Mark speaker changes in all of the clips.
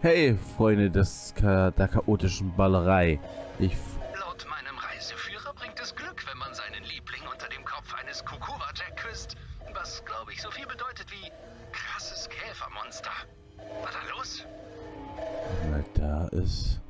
Speaker 1: Hey, Freunde der chaotischen Ballerei.
Speaker 2: Laut meinem Reiseführer bringt es Glück, wenn man seinen Liebling unter dem Kopf eines Kokura-Jack küsst. Was, glaube ich, so viel bedeutet wie krasses Käfermonster. Was da los?
Speaker 1: Na, da ist...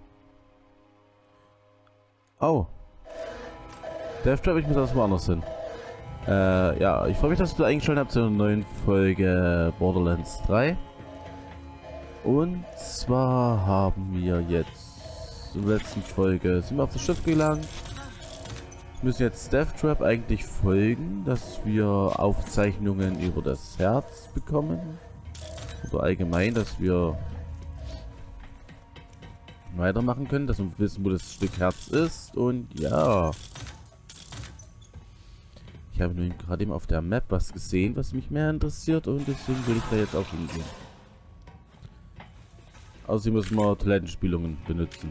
Speaker 1: Oh. Deathtrap, ich muss erstmal anders hin. Ja, ich freue mich, dass du eingeschaltet habt zu einer neuen Folge Borderlands 3. Und zwar haben wir jetzt in der letzten Folge sind wir auf das Schiff gelangt. Müssen jetzt Deathtrap eigentlich folgen, dass wir Aufzeichnungen über das Herz bekommen. Oder allgemein, dass wir weitermachen können, dass wir wissen, wo das Stück Herz ist. Und ja. Ich habe nun gerade eben auf der Map was gesehen, was mich mehr interessiert, und deswegen will ich da jetzt auch hingehen. Außerdem müssen wir Toilettenspülungen benutzen.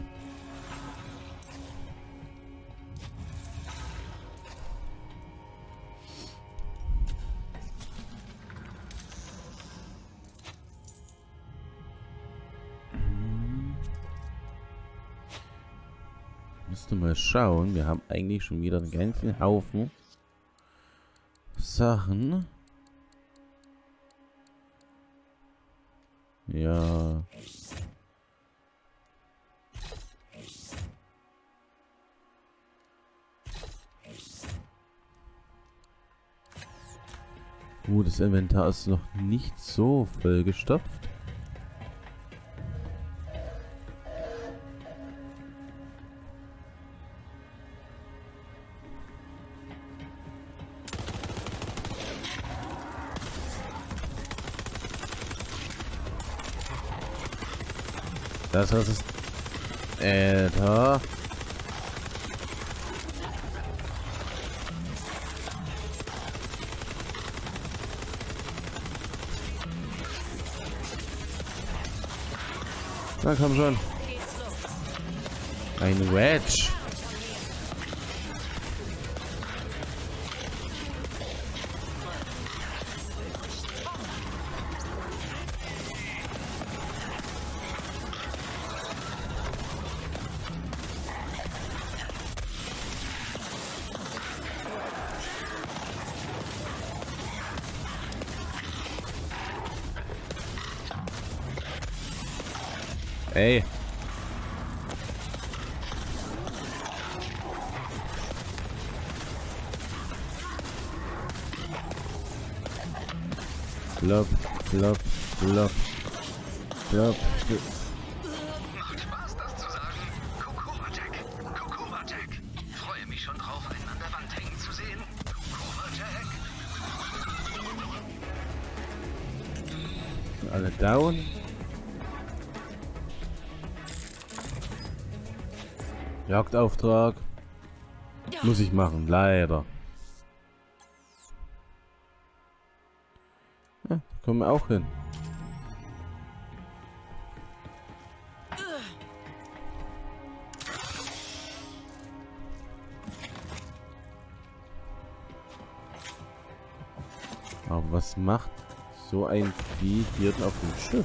Speaker 1: Müsste mal schauen. Wir haben eigentlich schon wieder einen ganzen Haufen Sachen. Ja. Das Inventar ist noch nicht so vollgestopft. Das ist... Alter. Na komm schon. Ein Wedge. Ey. Flop, flop, flop, flop.
Speaker 2: Macht Spaß, das zu sagen. Kokura-Jack. Kokura-Jack. Freue mich schon drauf, einen an der Wand hängen zu sehen. Kokura-Jack.
Speaker 1: Alle down. Jagdauftrag. Muss ich machen, leider. Ja, da kommen wir auch hin. Aber was macht so ein Vieh hier auf dem Schiff?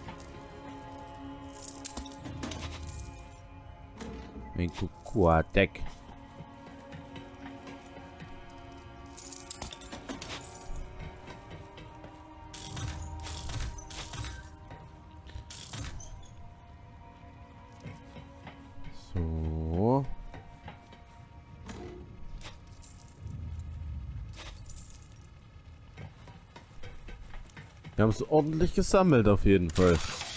Speaker 1: Ein Kokura-Deck. So. Wir haben es ordentlich gesammelt auf jeden Fall.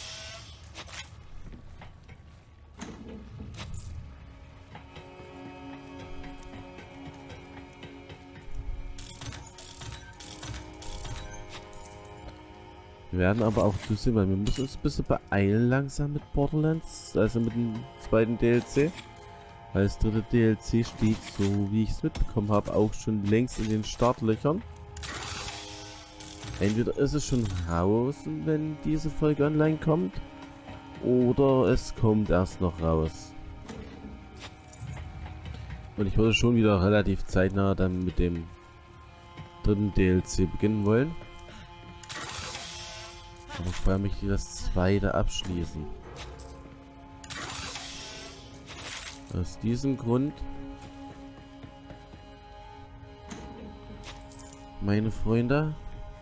Speaker 1: Wir werden aber auch zusehen, weil wir müssen uns ein bisschen beeilen langsam mit Borderlands, also mit dem zweiten DLC. Weil das dritte DLC steht, so wie ich es mitbekommen habe, auch schon längst in den Startlöchern. Entweder ist es schon raus, wenn diese Folge online kommt, oder es kommt erst noch raus. Und ich würde schon wieder relativ zeitnah dann mit dem dritten DLC beginnen wollen. Aber vorher möchte ich das zweite abschließen. Aus diesem Grund, meine Freunde,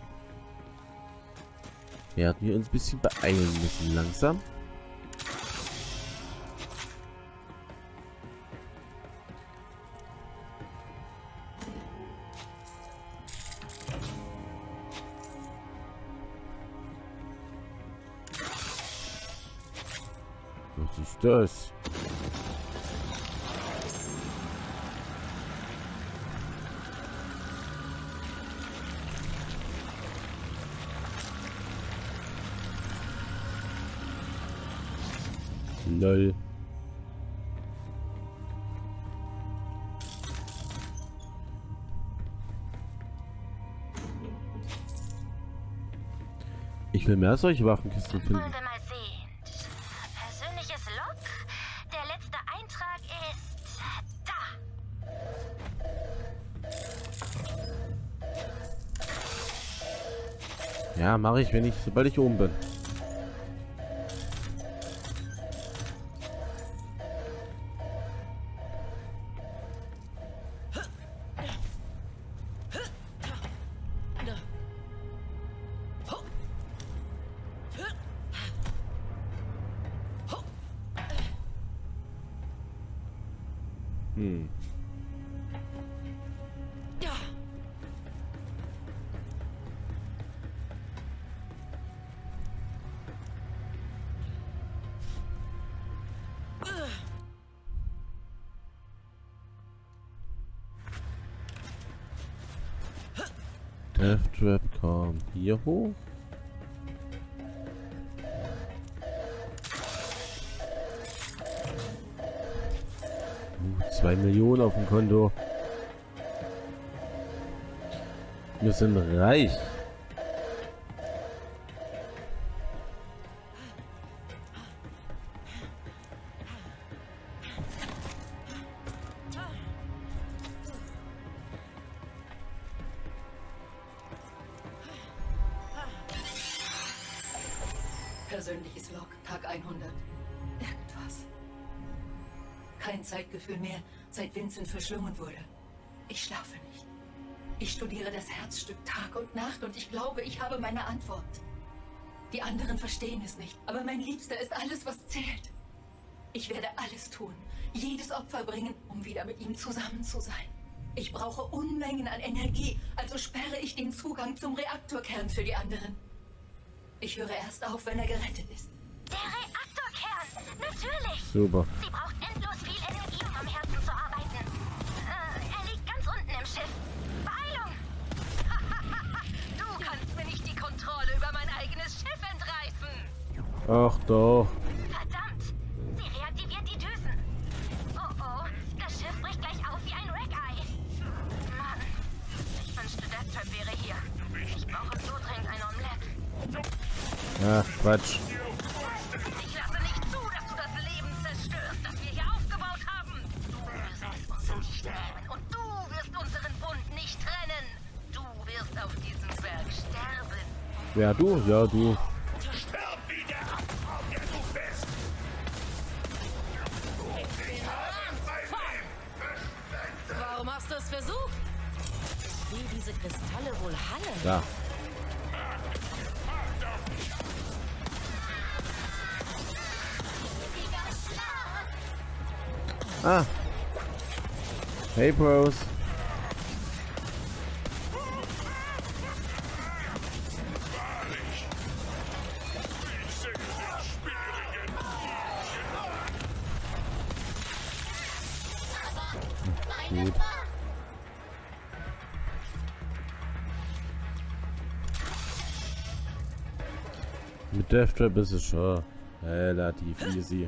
Speaker 1: werden wir uns ein bisschen beeilen müssen langsam. Was ist das? Lol. Ich will mehr solche Waffenkisten finden.
Speaker 3: Wollen wir mal sehen. Persönliches Log. Der letzte Eintrag ist da.
Speaker 1: Ja, mache ich, sobald ich oben bin. Death Trap kam hier hoch. 2 Millionen auf dem Konto. Wir sind reich.
Speaker 4: Persönliches Log, Tag 100. Irgendwas. Kein Zeitgefühl mehr, seit Vincent verschlungen wurde. Ich schlafe nicht. Ich studiere das Herzstück Tag und Nacht und ich glaube, ich habe meine Antwort. Die anderen verstehen es nicht, aber mein Liebster ist alles, was zählt. Ich werde alles tun, jedes Opfer bringen, um wieder mit ihm zusammen zu sein. Ich brauche Unmengen an Energie, also sperre ich den Zugang zum Reaktorkern für die anderen. Ich höre erst auf, wenn er gerettet ist.
Speaker 3: Der Reaktorkern! Natürlich!
Speaker 1: Super.
Speaker 3: Sie braucht endlos viel Energie, um am Herzen zu arbeiten. Er liegt ganz unten im Schiff. Beeilung!
Speaker 4: Du kannst mir nicht die Kontrolle über mein eigenes Schiff entreißen!
Speaker 1: Ach doch.
Speaker 3: Verdammt! Sie reaktiviert die Düsen. Oh oh, das Schiff bricht gleich auf wie ein Wreck-Eye. Mann, ich wünschte, Deathtrap wäre hier. Ich brauche so dringend ein Omelette.
Speaker 1: Ach, Quatsch.
Speaker 4: Ich lasse nicht zu, dass du das Leben zerstörst, das wir hier aufgebaut haben. Du wirst es uns nicht nehmen und du wirst unseren Bund nicht trennen. Du wirst auf diesem Berg sterben.
Speaker 1: Ja, du? Ja, du.
Speaker 2: Sterb wie der Abfall, der du bist! Ich habe mein Leben verschwendet!
Speaker 5: Warum hast du es versucht? Wie diese Kristalle wohl hallen?
Speaker 1: Da. Ah. Hey, Bros. Gut. Mit Deathtrap ist es schon relativ easy.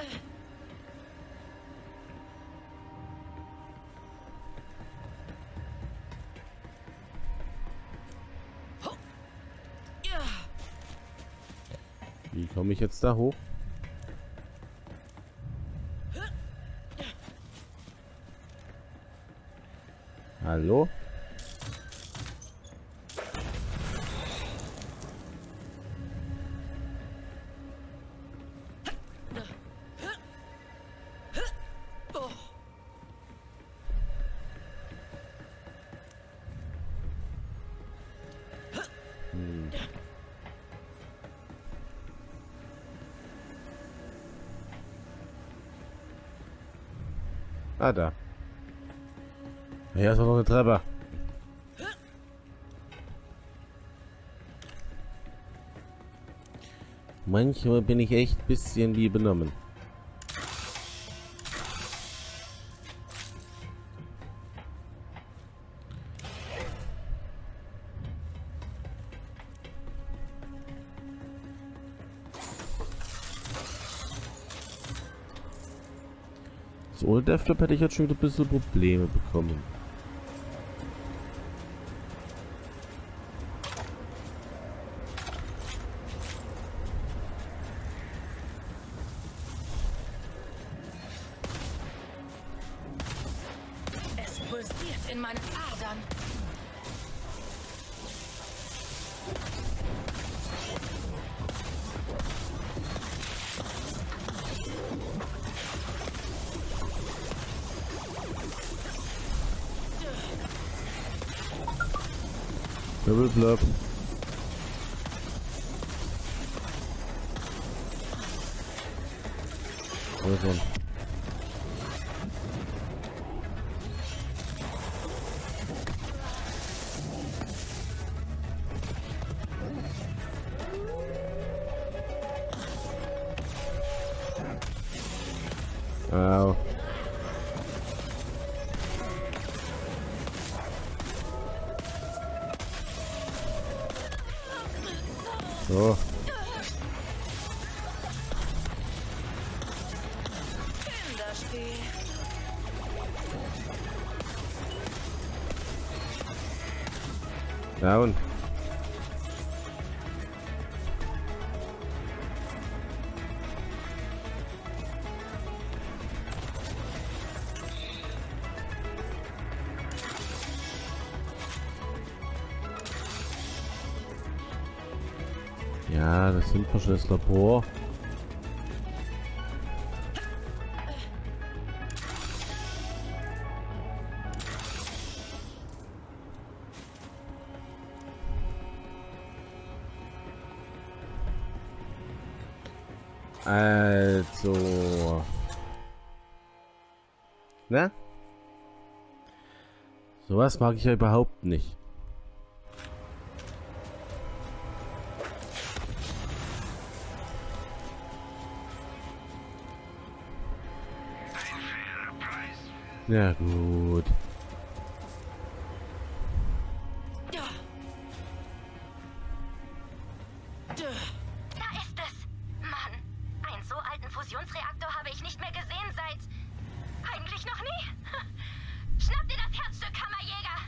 Speaker 1: Wie komme ich jetzt da hoch? Hallo?
Speaker 5: Oh,
Speaker 1: Ah, da. Hier ist auch noch eine Treppe. Manchmal bin ich echt ein bisschen wie benommen. So, ohne Deathtrap hätte ich jetzt schon wieder ein bisschen Probleme bekommen.
Speaker 5: Es pulsiert in meinen Adern.
Speaker 1: Double Flop. Also. Au. So.
Speaker 5: Kinderspiel.
Speaker 1: Down. Ja, das sind wir schon das Labor. Also. Ne? Sowas mag ich ja überhaupt nicht. Ja gut.
Speaker 3: Da ist es! Mann, einen so alten Fusionsreaktor habe ich nicht mehr gesehen seit... eigentlich noch nie. Schnapp dir das Herzstück, Kammerjäger!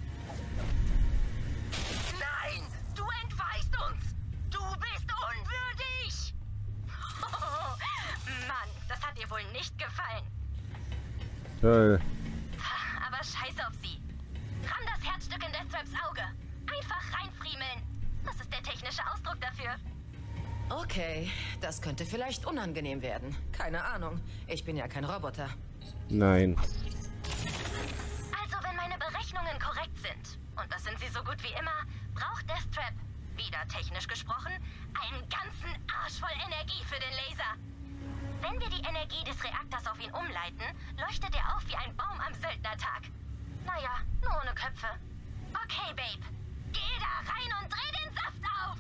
Speaker 3: Nein! Du entweihst uns! Du bist unwürdig! Oh, Mann, das hat dir wohl nicht gefallen.
Speaker 1: Toll.
Speaker 3: Aber scheiß auf sie. Ramm das Herzstück in Deathtraps Auge. Einfach reinfriemeln. Das ist der technische Ausdruck dafür.
Speaker 5: Okay, das könnte vielleicht unangenehm werden. Keine Ahnung. Ich bin ja kein Roboter.
Speaker 1: Nein.
Speaker 3: Also, wenn meine Berechnungen korrekt sind, und das sind sie so gut wie immer, braucht Deathtrap, wieder technisch gesprochen, einen ganzen Arsch voll Energie für den Laser. Wenn wir die Energie des Reaktors auf ihn umleiten, leuchtet er auf wie ein Baum am Söldnertag. Naja, nur ohne Köpfe. Okay, Babe. Geh da rein und dreh den Saft auf!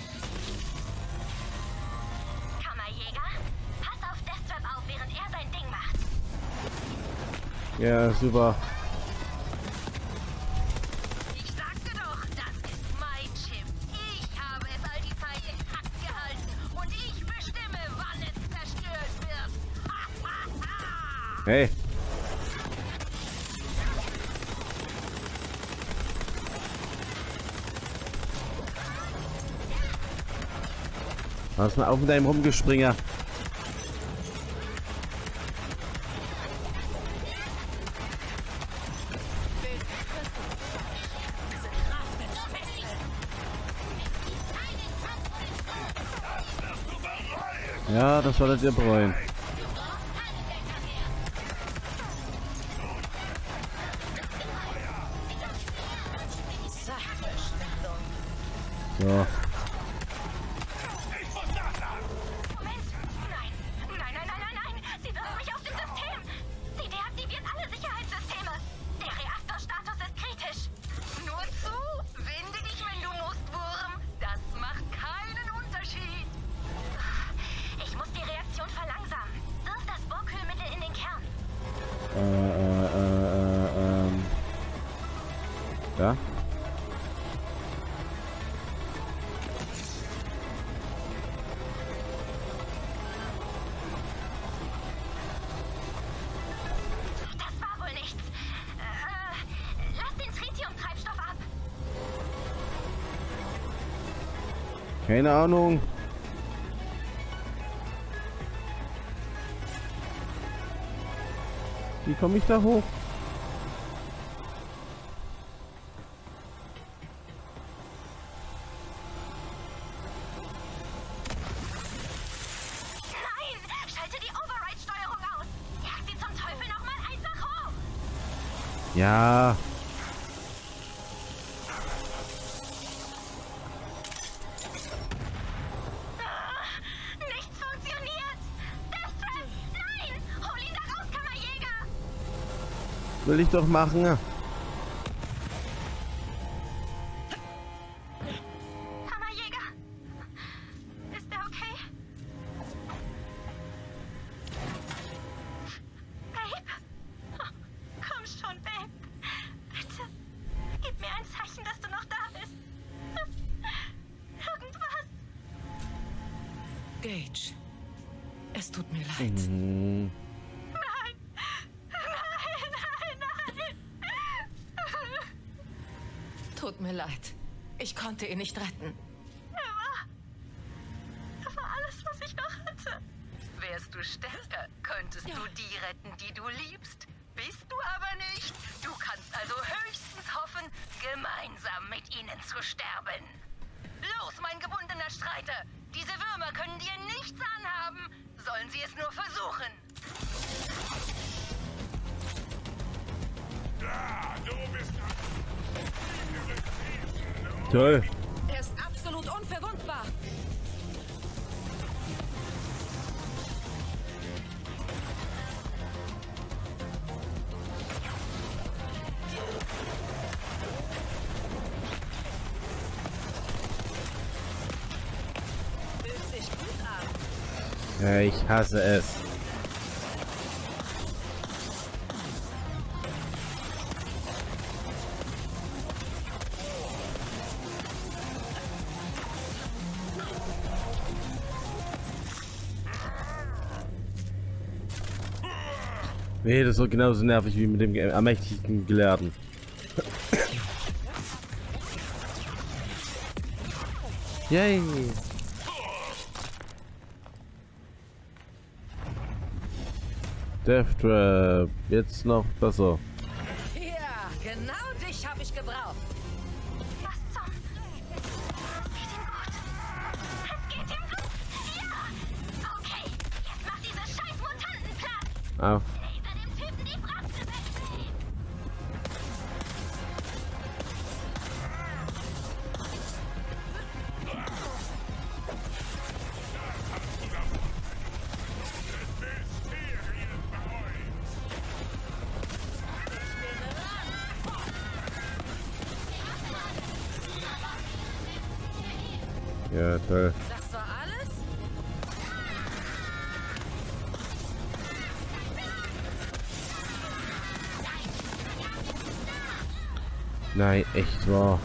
Speaker 3: Kammerjäger, pass auf Deathtrap auf, während er sein Ding macht.
Speaker 1: Ja, super.
Speaker 3: Ich sagte doch, das ist mein Chip. Ich habe es all die Zeit intakt gehalten und ich bestimme, wann es zerstört wird.
Speaker 1: Hey. Pass mal auf mit deinem Rumgespringer. Ja, das werdet ihr bereuen. So.
Speaker 3: Moment! Nein! Nein, nein, nein, nein, nein! Sie wirft mich aus dem System! Sie deaktiviert
Speaker 1: Ja?
Speaker 3: Das war wohl nichts. Lass den Tritium-Treibstoff ab.
Speaker 1: Keine Ahnung. Wie komme ich da hoch?
Speaker 3: Nein! Schalte die Override-Steuerung aus! Jag sie zum Teufel nochmal einfach hoch!
Speaker 1: Ja.
Speaker 3: Nichts funktioniert! Deathtrap! Nein! Hol ihn da raus, Kammerjäger!
Speaker 1: Will ich doch machen.
Speaker 3: Kammerjäger! Ist er okay? Babe? Oh, komm schon, Babe. Bitte, gib mir ein Zeichen, dass du noch da bist. Irgendwas.
Speaker 5: Gage, es tut mir leid.
Speaker 1: Hm.
Speaker 3: Nein! Nein, nein, nein!
Speaker 5: Tut mir leid. Ich konnte ihn nicht retten.
Speaker 3: Er war alles, was ich noch hatte.
Speaker 6: Wärst du stärker, könntest du die retten, die du liebst. Bist du aber nicht. Du kannst also höchstens hoffen, gemeinsam mit ihnen zu sterben. Los, mein gebundener Streiter! Diese Würmer können dir nichts anhaben. Sollen sie es nur versuchen.
Speaker 1: Toll.
Speaker 5: Er ist absolut unverwundbar. Fühlt sich gut an.
Speaker 1: Ja, ich hasse es. Nee, das ist so genauso nervig wie mit dem ermächtigten Gelehrten. Yay! Death Trap, jetzt noch besser.
Speaker 5: Ja, genau dich habe ich gebraucht.
Speaker 3: Was zum... Geht ihm gut? Es geht ihm gut? Ja! Okay, jetzt macht diese scheiß Mutanten Platz!
Speaker 1: Au.
Speaker 3: Laser dem Typen die Bremse wegnehmen!
Speaker 1: Ja, toll.
Speaker 5: Das war alles?
Speaker 1: Nein, echt wahr.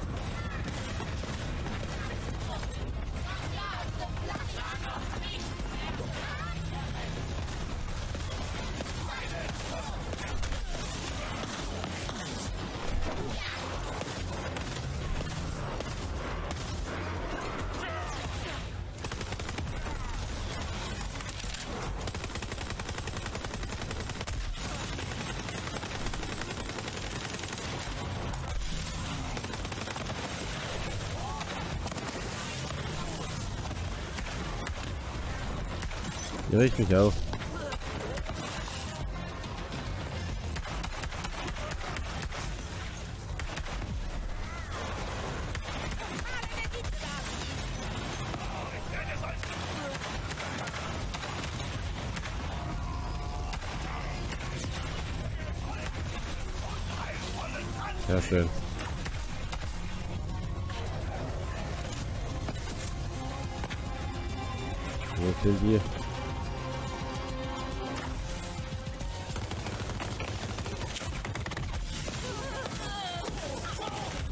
Speaker 1: Hier riecht mich auf. Sehr schön. Wo sind die?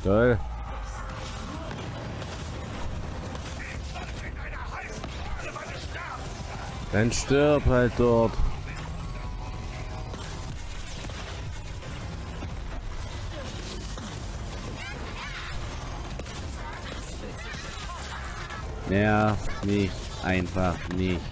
Speaker 1: Toll. Dann stirb halt dort. Nerv mich einfach nicht.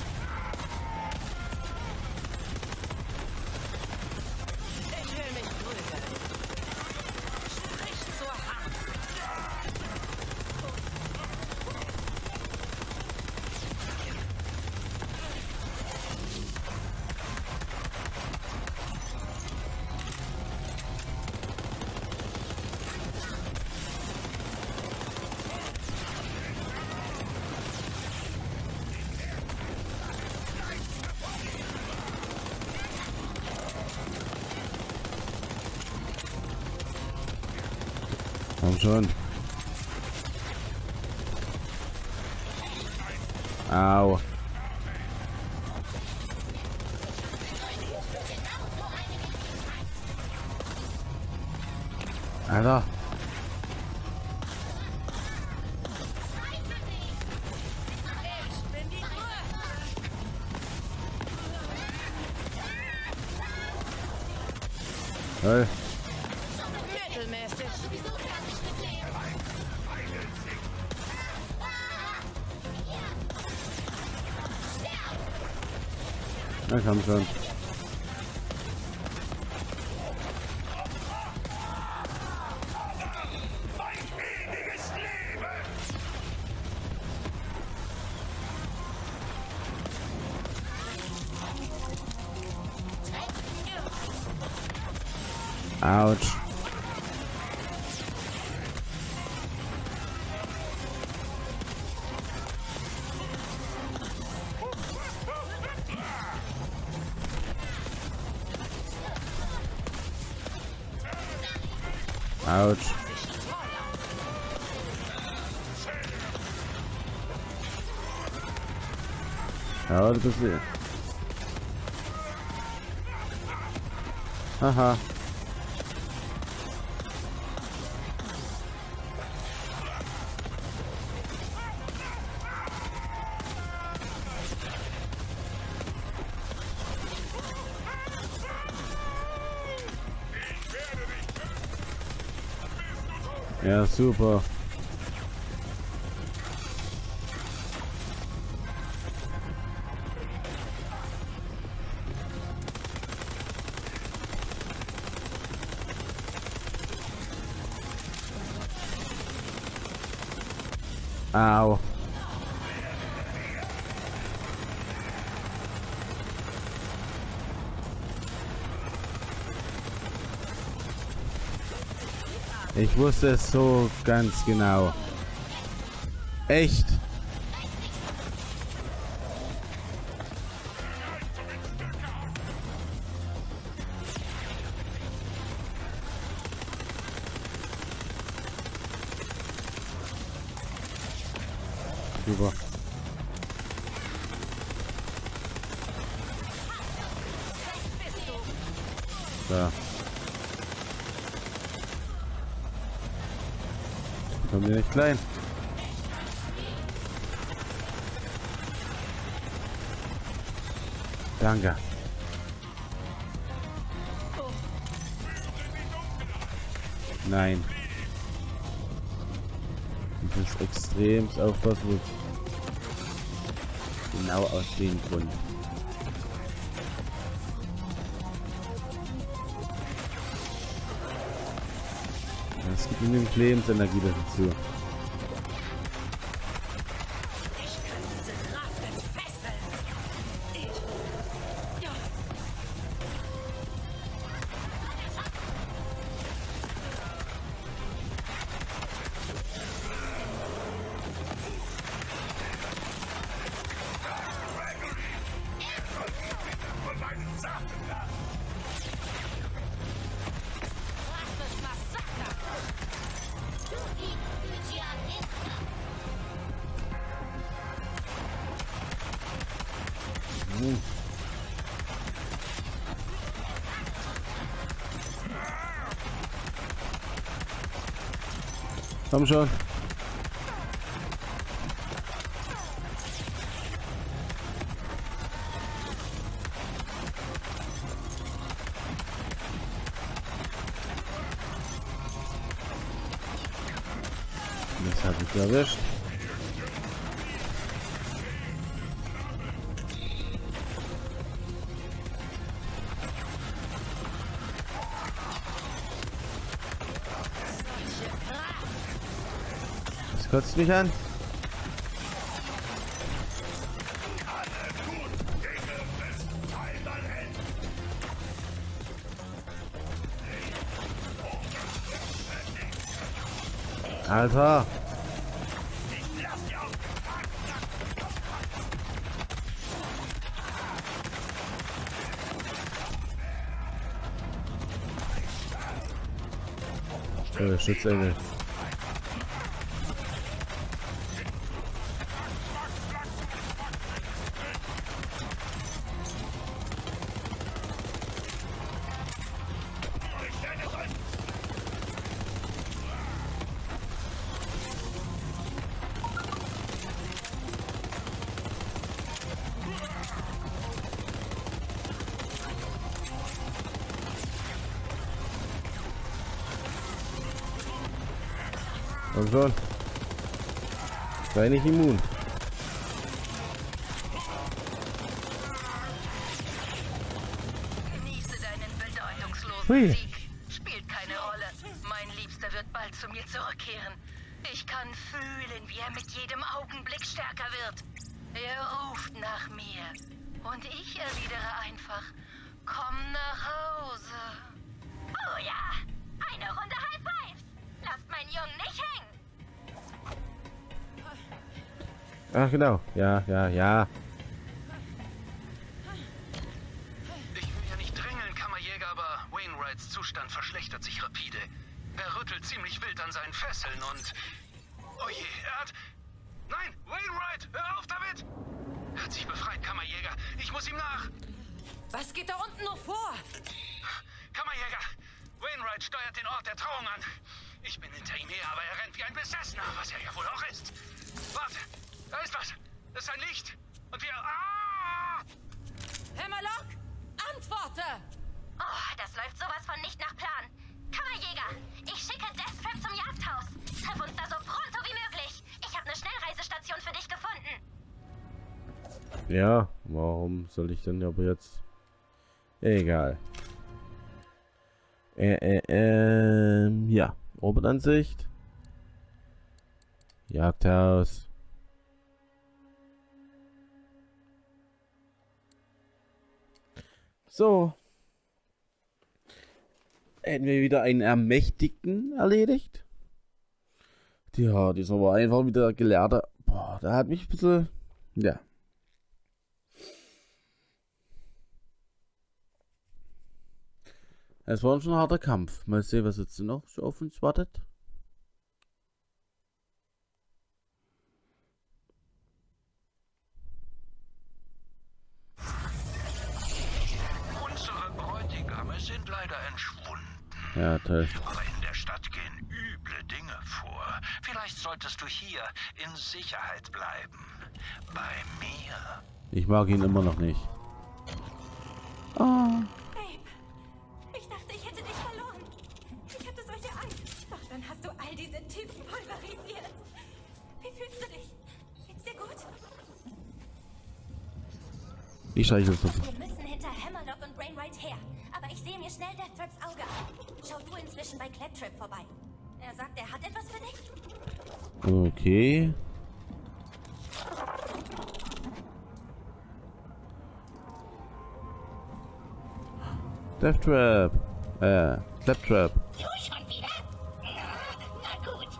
Speaker 1: Komm schon. Au. Alter. Toll. Na komm schon. Autsch. Autsch. Ja, das ist... Haha. Ja, super. Au. Ich wusste es so ganz genau. Echt? Super. Da. Komm hier nicht klein. Danke. Nein. Ich muss extrem aufpassen. Genau aus dem Grund. Es gibt genügend Lebensenergie dazu. Komm schon. Das hat mich erwischt. Das kotzt mich an. Alter. Oh, Schutzengel. Komm schon. Sei nicht immun.
Speaker 6: Genieße deinen bedeutungslosen
Speaker 1: Hui.
Speaker 6: Sieg. Spielt keine Rolle. Mein Liebster wird bald zu mir zurückkehren. Ich kann fühlen, wie er mit jedem Augenblick stärker wird. Er ruft nach mir. Und ich erwidere einfach, komm nach Hause.
Speaker 3: Oh ja, eine Runde High Fives. Lasst meinen Jungen nicht hängen.
Speaker 1: Ach genau. Ja, ja, ja.
Speaker 2: Ich will ja nicht drängeln, Kammerjäger, aber Wainwrights Zustand verschlechtert sich rapide. Er rüttelt ziemlich wild an seinen Fesseln und... Oh je, er hat... Nein, Wainwright, hör auf damit! Er hat sich befreit, Kammerjäger. Ich muss ihm nach.
Speaker 5: Was geht da unten noch vor?
Speaker 2: Kammerjäger, Wainwright steuert den Ort der Trauung an. Ich bin hinter ihm her, aber er rennt wie ein Besessener, was er ja wohl auch ist. Warte, da ist was. Das ist ein Licht. Und wir... Ah!
Speaker 5: Hammerlock, antworte!
Speaker 3: Oh, das läuft sowas von nicht nach Plan. Kammerjäger, ich schicke Deathtrap zum Jagdhaus. Treff uns da so pronto wie möglich. Ich habe eine Schnellreisestation für dich gefunden.
Speaker 1: Ja, warum soll ich denn aber jetzt... Egal. Ja. Oberansicht. Jagdhaus. So. Hätten wir wieder einen Ermächtigten erledigt. Ja, dieser war einfach wieder gelehrter. Boah, da hat mich ein bisschen... Ja. Es war schon ein harter Kampf. Mal sehen, was jetzt noch so auf uns wartet.
Speaker 2: Unsere Bräutigame sind leider entschwunden.
Speaker 1: Ja, toll.
Speaker 2: Aber in der Stadt gehen üble Dinge vor. Vielleicht solltest du hier in Sicherheit bleiben. Bei mir.
Speaker 1: Ich mag ihn immer noch nicht. Oh.
Speaker 3: Babe, ich dachte, ich hätte dich verloren. Ich hatte solche Angst. Doch dann hast du all diese Typen pulverisiert. Wie fühlst du dich? Geht's dir gut?
Speaker 1: Ich streiche es.
Speaker 3: Wir müssen hinter Hammerlock und Wainwright her. Aber ich sehe mir schnell Deathtraps Auge an. Schau du inzwischen bei Claptrap vorbei. Er sagt, er hat etwas für dich.
Speaker 1: Okay. Deathtrap. Claptrap.
Speaker 3: Du schon wieder? Na gut.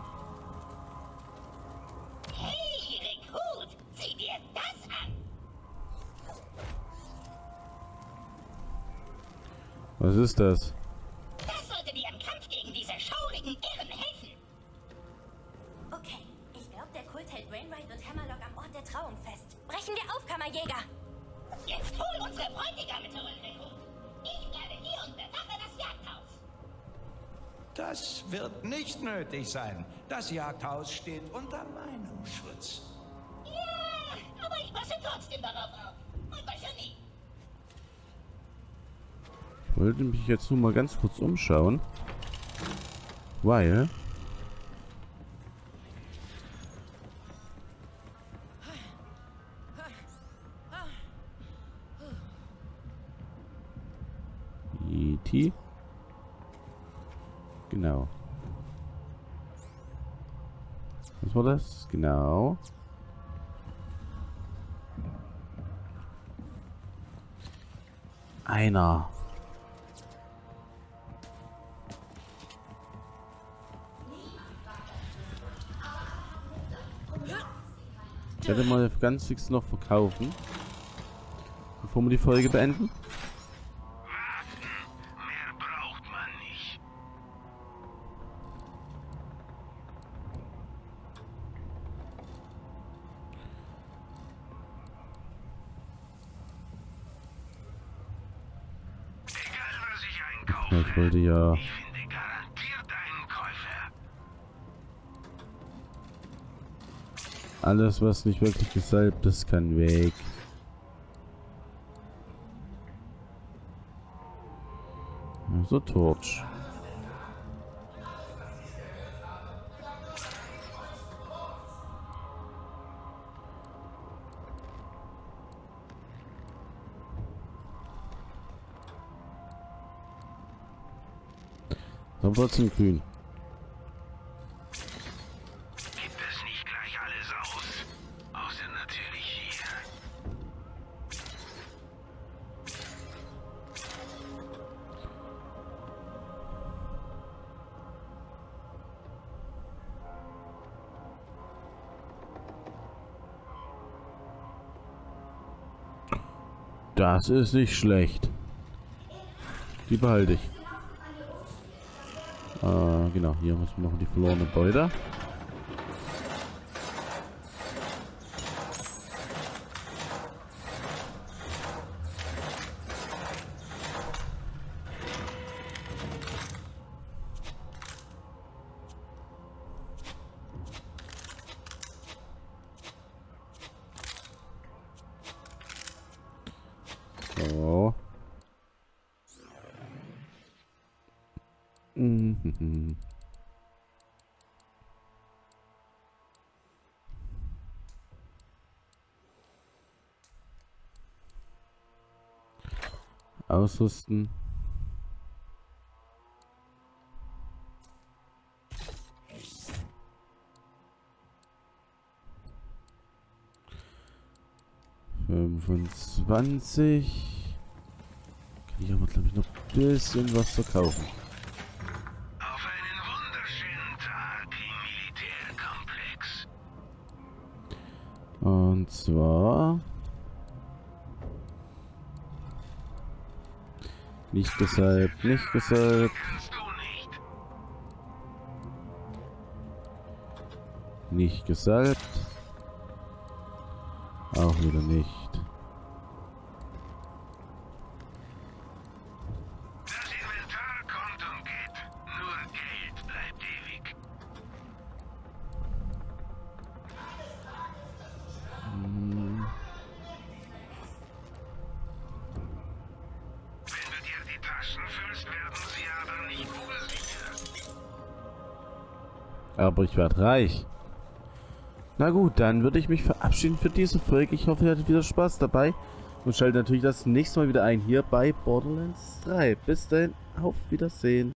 Speaker 3: Hey, Rekrut, sieh dir das an.
Speaker 1: Was ist das?
Speaker 3: Das sollte dir im Kampf gegen diese schaurigen Irren helfen. Okay, ich glaube, der Kult hält Wainwright und Hammerlock am Ort der Trauung fest. Brechen wir auf, Kammerjäger! Jetzt hol unsere Bräutigame zurück, Rekrut. Ich bleibe hier und bewache das Jagdhaus.
Speaker 7: Das wird nicht nötig sein. Das Jagdhaus steht unter meinem Schutz.
Speaker 8: Ja, aber ich passe trotzdem darauf auf. Man weiß ja nie.
Speaker 1: Ich wollte mich jetzt nur mal ganz kurz umschauen. Weil... E.T. Genau. Was war das? Genau. Einer. Ich werde mal ganz fix noch verkaufen, bevor wir die Folge beenden.
Speaker 2: Mehr braucht man nicht. Egal, was ich einkaufe.
Speaker 1: Ja, ich wollte ja...
Speaker 2: Ich finde garantiert einen Käufer.
Speaker 1: Alles, was nicht wirklich gesalbt ist, kann weg. Also Torch. Aber trotzdem grün.
Speaker 2: Gibt es nicht gleich alles aus? Außer natürlich hier.
Speaker 1: Das ist nicht schlecht. Die behalte ich. Genau, hier müssen wir noch die verlorene Beute. So. Ausrüsten. Kann ich aber, glaube ich, noch ein bisschen was verkaufen.
Speaker 2: Auf einen wunderschönen Tag im Militärkomplex.
Speaker 1: Und zwar... Nicht gesalbt, nicht gesalbt.
Speaker 2: Kannst du nicht.
Speaker 1: Nicht gesalbt. Auch wieder nicht.
Speaker 2: Das Inventar kommt und geht. Nur Geld bleibt ewig. Wenn du dir die Taschen füllst, werden sie aber nicht ursicher.
Speaker 1: Aber ich werde reich. Na gut, dann würde ich mich verabschieden für diese Folge. Ich hoffe, ihr hattet wieder Spaß dabei. Und schaltet natürlich das nächste Mal wieder ein hier bei Borderlands 3. Bis dahin, auf Wiedersehen.